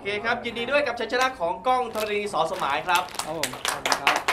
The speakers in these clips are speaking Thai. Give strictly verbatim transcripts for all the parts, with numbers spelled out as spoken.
เคครับยินดีด้วยกับชัยชนะของก้องธรณีสอสมายครับครับผมขอบคุณครับ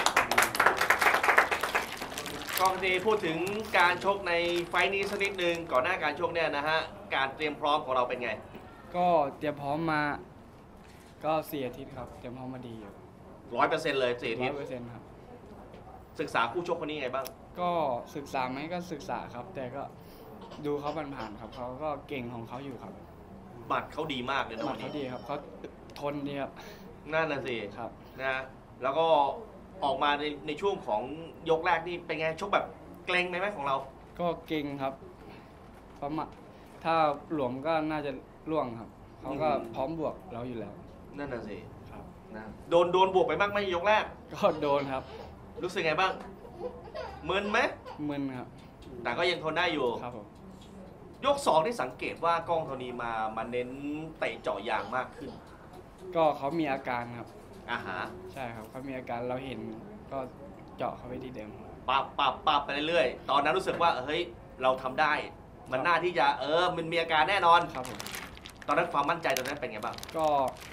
ก้องธรณีพูดถึงการชกในไฟล์นี้สักนิดนึงก่อนหน้าการชกเนี่ยนะฮะการเตรียมพร้อมของเราเป็นไงก็เตรียมพร้อมมาก็สี่อาทิตย์ครับเตรียมพร้อมมาดีอยู่ร้อยเปอร์เซ็นต์เลยสี่อาทิตย์ร้อยเปอร์เซ็นต์ครับศึกษาคู่ชกคนนี้ไงบ้างก็ศึกษาไหมก็ศึกษาครับแต่ก็ดูเขาผ่านๆครับเขาก็เก่งของเขาอยู่ครับบัตรเขาดีมากเลยนะบัวันนี้เขาดีครับเขาทนดีครับนั่นน่ะสิครับนะแล้วก็ออกมาในในช่วงของยกแรกนี่เป็นไงชกแบบเกรงไหมไหมของเราก็เก่งครับประมาณถ้าหลวมก็น่าจะล่วงครับเขาก็พร้อมบวกเราอยู่แล้วนั่นน่ะสิครับนะโดนโดนบวกไปมากไหมยกแรกก็โดนครับรู้สึกไงบ้างมึนไหมมึนครับแต่ก็ยังทนได้อยู่ครับผมยกสองที่สังเกตว่าก้องธรณีมามาเน้นเตะเจาะยางมากขึ้นก็เขามีอาการครับอาหาใช่ครับเขามีอาการเราเห็นก็เจาะเขาไปที่เดิมปับปับปับไปเรื่อยๆตอนนั้นรู้สึกว่าเฮ้ยเราทำได้มันน่าที่จะเออมันมีอาการแน่นอนครับผมตอนนั้นความมั่นใจตอนนั้นเป็นไงบ้างก็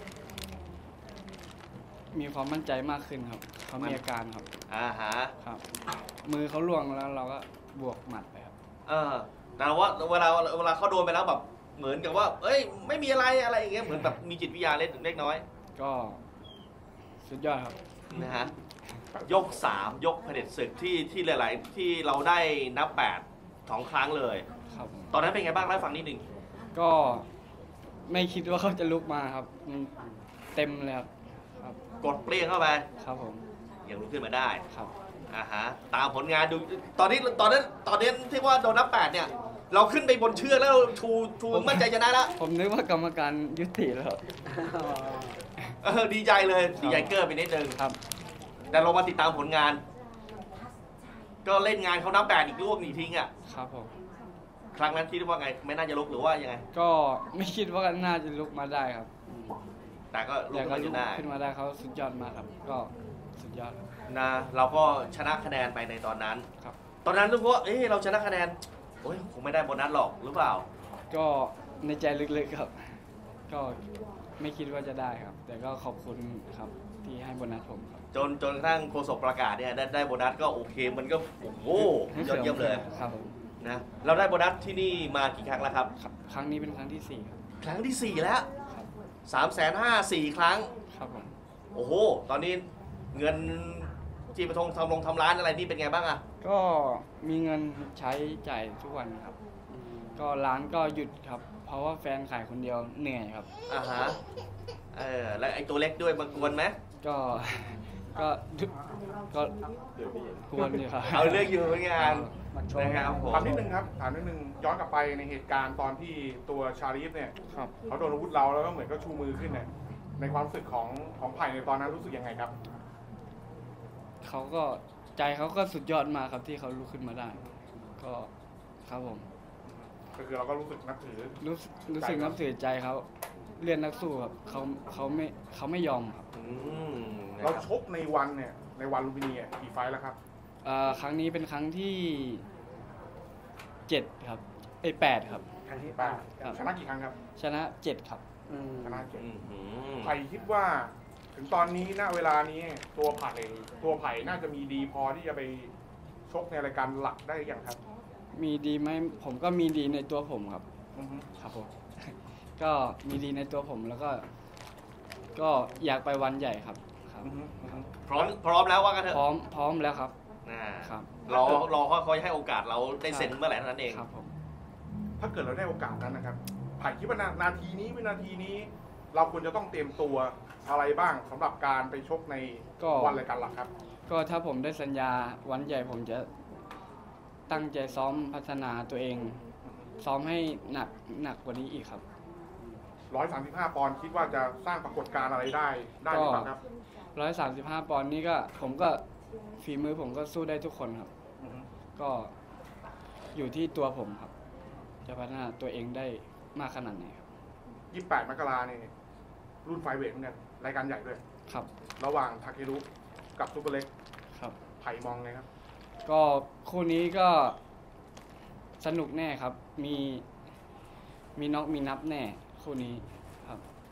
มีความมั่นใจมากขึ้นครับเขามีอาการครับอาหาครับมือเขาล่วงแล้วเราก็บวกหมัดไปครับเออแต่ว่าเวลาเวลาเขาโดนไปแล้วแบบเหมือนกับว่าเอ้ยไม่มีอะไรอะไรอย่างเงี้ยเหมือนแบบมีจิตวิทยาเล็กเล็กน้อยก็สุดยอดครับนะฮะยกสามยกเผด็จศึกที่ที่หลายๆที่เราได้นับแปดสองครั้งเลยครับตอนนั้นเป็นไงบ้างเล่าฟังนิดนึงก็ไม่คิดว่าเขาจะลุกมาครับมันเต็มเลยครับครับกดเปรี้ยงเข้าไปครับผมยังลุกขึ้นมาได้ครับอ่าฮะตามผลงานดูตอนนี้ตอนนั้นตอนนี้ที่ว่าโดนนับแปดเนี่ยเราขึ้นไปบนเชือกแล้วชูชูมั่นใจชนะแล้วผมนึกว่ากรรมการยุติแล้วเออดีใจเลยดีใจเกอร์ไปนิดนึงครับแต่เรามาติดตามผลงานก็เล่นงานเขานับแปดอีกลูกหนีทิ้งอ่ะครับผมครั้งนั้นคิดว่าไงไม่น่าจะลุกหรือว่ายังไงก็ไม่คิดว่าน่าจะลุกมาได้ครับแต่ก็ลุกขึ้นมาได้ขึ้นมาได้เขาสุดยอดมากครับก็สุดยอดนะเราก็ชนะคะแนนไปในตอนนั้นครับตอนนั้นรู้ว่าเอ้เราชนะคะแนนโอ้ยคงไม่ได้โบนัสหรอกหรือเปล่าก็ในใจลึกๆครับก็ไม่คิดว่าจะได้ครับแต่ก็ขอบคุณครับที่ให้โบนัสผมครับจนจนกระทั่งโฆษกประกาศเนี่ยได้ได้โบนัสก็โอเคมันก็โอ้โหยอดเยี่ยมเลยครับนะเราได้โบนัสที่นี่มากี่ครั้งแล้วครับครั้งนี้เป็นครั้งที่สี่ครับครั้งที่สี่แล้วสามแสนห้าสี่ครั้งครับผมโอ้โหตอนนี้เงินที่ประทงทำลงทำร้านอะไรนี่เป็นไงบ้างอะก็มีเงินใช้จ่ายทุกวันครับก็ร้านก็หยุดครับเพราะว่าแฟนขายคนเดียวเหนื่อยครับอ่าฮะเออแล้วไอ้ตัวเล็กด้วยมากวนไหมก็ก็ก็กวนอยู่ครับเอาเรื่องอยู่เหมือนกันนะครับถามนิดนึงครับถามนิดนึงย้อนกลับไปในเหตุการณ์ตอนที่ตัวชาลีฟเนี่ยเขาโดนอาวุธเราแล้วก็เหมือนก็ชูมือขึ้นเนี่ยในความรู้สึกของของไผ่ในตอนนั้นรู้สึกยังไงครับเขาก็ใจเขาก็สุดยอดมากครับที่เขาลุกขึ้นมาได้ก็ครับผมก็คือเราก็รู้สึกนับถือรู้รู้สึกนับถือใจเขาเรียนนักสู้ครับเขาเขาไม่เขาไม่ยอมครับเราชกในวันเนี่ยในวันลุมพินีกี่ไฟล์แล้วครับครั้งนี้เป็นครั้งที่เจ็ดครับไอ้แปดครับครั้งที่แปดชนะกี่ครั้งครับชนะเจ็ดครับชนะเจ็ดไผ่คิดว่าถึงตอนนี้ณเวลานี้ตัวไผ่ตัวไผ่น่าจะมีดีพอที่จะไปชกในรายการหลักได้อย่างครับมีดีไหมผมก็มีดีในตัวผมครับครับผมก็มีดีในตัวผมแล้วก็ก็อยากไปวันใหญ่ครับครับพร้อมพร้อมแล้วว่ากันเถอะพร้อมพร้อมแล้วครับครับรอรอเขาให้โอกาสเราได้เซ็นเมื่อไหร่เท่านั้นเองครับผมถ้าเกิดเราได้โอกาสนั้นนะครับไผ่คิดว่านาทีนี้วินาทีนี้เราควรจะต้องเตรียมตัวอะไรบ้างสำหรับการไปชกในวันรายการหลักครับก็ถ้าผมได้สัญญาวันใหญ่ผมจะตั้งใจซ้อมพัฒนาตัวเองซ้อมให้หนักหนักกว่านี้อีกครับร้อยสามสิบห้าปอนด์คิดว่าจะสร้างปรากฏการณ์อะไรได้ได้หรือเปล่าครับร้อยสามสิบห้าปอนด์นี้ก็ผมก็ฝีมือผมก็สู้ได้ทุกคนครับก็อยู่ที่ตัวผมครับจะพัฒนาตัวเองได้มากขนาดไหนครับยี่สิบแปดมกราเนี่ยรุ่นไฟเวทเหมือนกันรายการใหญ่ด้วยครับระหว่างทาเครุกับซุปเปอร์เล็กครับไผ่มองไงครับก็คู่นี้ก็สนุกแน่ครับมีมีน็อกมีนับแน่คู่นี้ครับ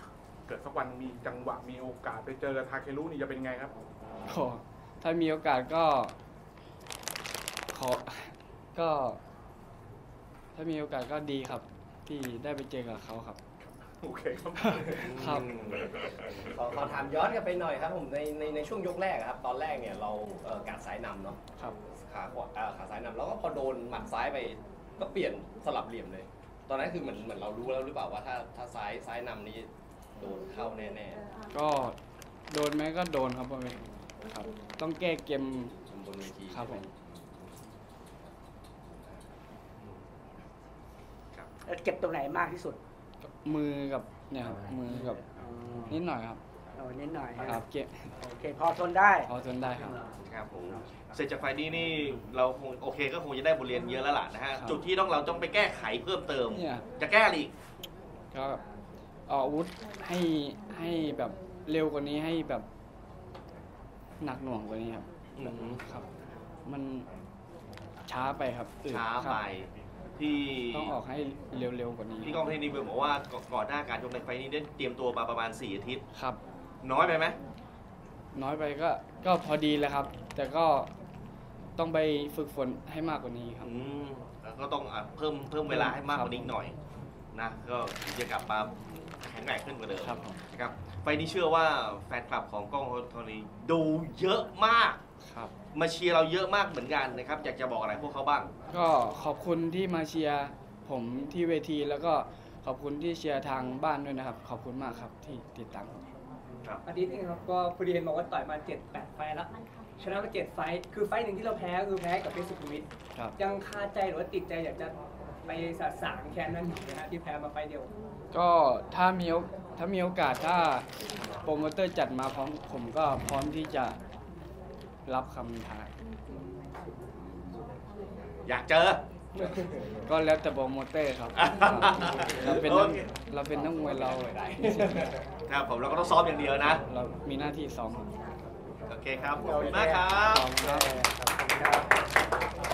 เกิดสักวันมีจังหวะมีโอกาสไปเจอกับทาเครุนี่จะเป็นไงครับก็ถ้ามีโอกาสก็ขอก็ ถ้ามีโอกาสก็ดีครับ ที่ได้ไปเจอกับเขาครับโอเคครับครับขอขอถามย้อนกลับไปหน่อยครับผมในในในช่วงยกแรกอะครับ ตอนแรกเนี่ยเราเอ่อการสายนำเนาะครับขาขวาเอ่อขาซ้ายนำแล้วก็พอโดนหมัดซ้ายไปก็เปลี่ยนสลับเหลี่ยมเลย ตอนนั้นคือเหมือนเหมือนเรารู้แล้วหรือเปล่าว่าถ้าถ้าซ้ายซ้ายนำนี้โดนเข้าแน่ก็โดนไหมก็โดนครับผมครับ ต้องแก้เกมๆบนเวทีครับผมแล้วเจ็บตรงไหนมากที่สุดมือกับเนี่ยครับมือกับนิดหน่อยครับเอานิดหน่อยครับเจ็บโอเคพอทนได้พอทนได้ครับครับผมเสร็จจากไฟล์นี้นี่เราคงโอเคก็คงจะได้บทเรียนเยอะแล้วล่ะนะฮะครับจุดที่ต้องเราต้องไปแก้ไขเพิ่มเติมเนี่ยจะแก้อะไรอีกก็ออกอาวุธให้ให้แบบเร็วกว่านี้ให้แบบหนักหน่วงกว่านี้ครับอือหือครับ มันช้าไปครับอืดช้าครับไปที่ต้องออกให้เร็วๆกว่านี้พี่กองเทนนิสบอกว่าก่อนก่อนหน้าการชกในไฟล์นี้ได้เตรียมตัวมาประมาณสี่อาทิตย์ครับน้อยไปไหมน้อยไปก็ก็พอดีแล้วครับ แต่ก็ต้องไปฝึกฝนให้มากกว่านี้ครับอืมแล้วก็ต้องอ่ะเพิ่มเพิ่มเวลาให้มากกว่านี้อีกหน่อยนะก็จะกลับมาแข็งแกร่งขึ้นกว่าเดิมครับผมนะครับไฟล์นี้เชื่อว่าแฟนคลับของกล้องโทนีดูเยอะมากครับมาเชียร์เราเยอะมากเหมือนกันนะครับอยากจะบอกอะไรพวกเขาบ้างก็ขอบคุณที่มาเชียร์ผมที่เวที แล้วก็ขอบคุณที่เชียร์ทางบ้านด้วยนะครับ ขอบคุณมากครับที่ติดตามผมอาทิตย์นึงครับก็พอดีเห็นบอกว่าต่อยมาเจ็ดแปดไฟล์แล้วชนะมาเจ็ดไฟล์คือไฟล์หนึ่งที่เราแพ้คือแพ้กับเพชรสุขุมวิทครับยังคาใจหรือว่าติดใจอยากจะไปสะสางแค้นนั้นอยู่นะฮะที่แพ้มาไฟล์เดียวก็ถ้ามีโอถ้ามีโอกาสถ้าโปรโมเตอร์จัดมาพร้อมผมก็พร้อมที่จะรับคำท้าอยากเจอก็แล้วแต่โปรโมเตอร์ครับ เราเป็นนักโอเคเราเป็นนักมวยเราครับผมเราก็ต้องซ้อมอย่างเดียวนะเรามีหน้าที่ซ้อมครับโอเคครับ ขอบคุณมากครับขอบคุณครับขอบคุณครับ